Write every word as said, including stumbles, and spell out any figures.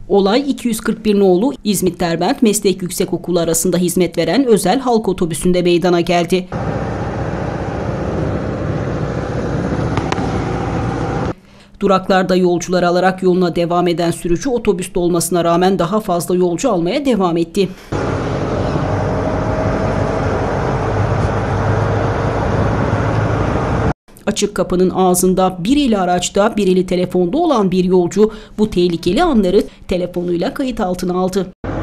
Olay iki yüz kırk bir nolu İzmit Derbent Meslek Yüksekokulu arasında hizmet veren özel halk otobüsünde meydana geldi. Duraklarda yolcuları alarak yoluna devam eden sürücü otobüste olmasına rağmen daha fazla yolcu almaya devam etti. Açık kapının ağzında biriyle araçta, biriyle telefonda olan bir yolcu bu tehlikeli anları telefonuyla kayıt altına aldı.